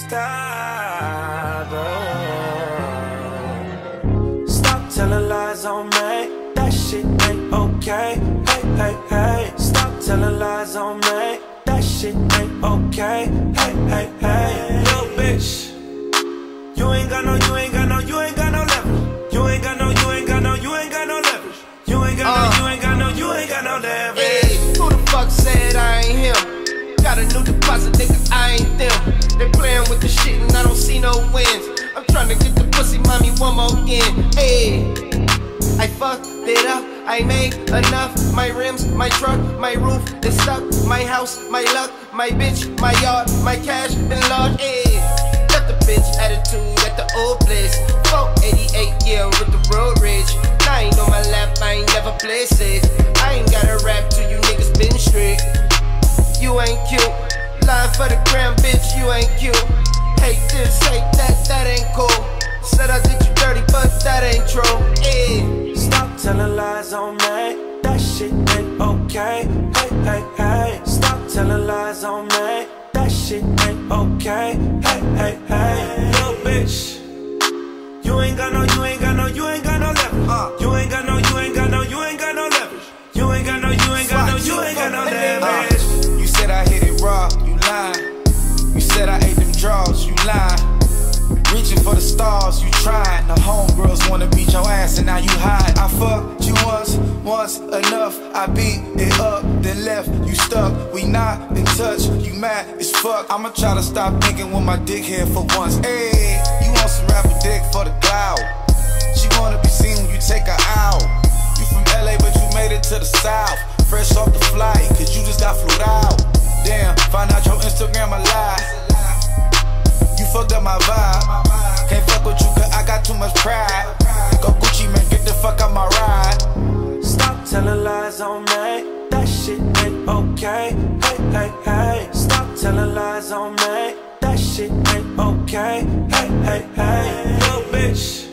stop. Stop telling lies on me. That shit ain't okay. Hey, hey, hey. Stop telling lies on me. That shit ain't okay. Hey, hey, hey. Yo, bitch. You ain't got no leverage. You ain't got no leverage. You ain't got no leverage. You ain't got no leverage. Hey, who the fuck said I ain't him? Got a new deposit, nigga, I ain't them. They playing with the shit and I don't see no wins. I'm trying to get the pussy mommy one more again. Hey, I fucked it up, I made enough. My rims, my truck, my roof is stuck. My house, my luck, my bitch, my yard, my cash been large. Hey, left the bitch attitude at the old place. 488, yeah, with the road rage. I ain't on my lap, I ain't never play safe. I ain't got a rap till you niggas been straight. You ain't cute, lying for the gram, bitch, you ain't cute. Hate this, hate that, that ain't cool. Said I did you dirty, but that ain't true. Hey. Stop telling lies on me. That shit ain't okay. Hey, hey, hey. Stop telling lies on me. That shit ain't okay. Hey, hey, hey. Yo, bitch. You ain't got no leverage. You ain't got no leverage. You ain't got no leverage. You ain't got no leverage. You said I hit it raw, you lying. You said I ate them draws, you lying. Reaching for the stars, you trying. The homegirls wanna beat your ass and now you hide. I fucked you once enough. I beat it up, then left you stuck. We not in touch, you mad as fuck. I'ma try to stop thinking with my dick here for once. Hey, you want some rapper dick for the cloud. She wanna be seen when you take her out. You from LA but you made it to the south. Fresh off the flight, cause you just got flew out. Damn, find out your Instagram a lie. You fucked up my vibe. Can't fuck with you cause I got too much pride. Go Gucci man, get the fuck out my ride. Stop telling lies on me. That shit ain't okay. Hey, hey, hey. Stop telling lies on me. That shit ain't okay. Hey, hey, hey. Yo, bitch.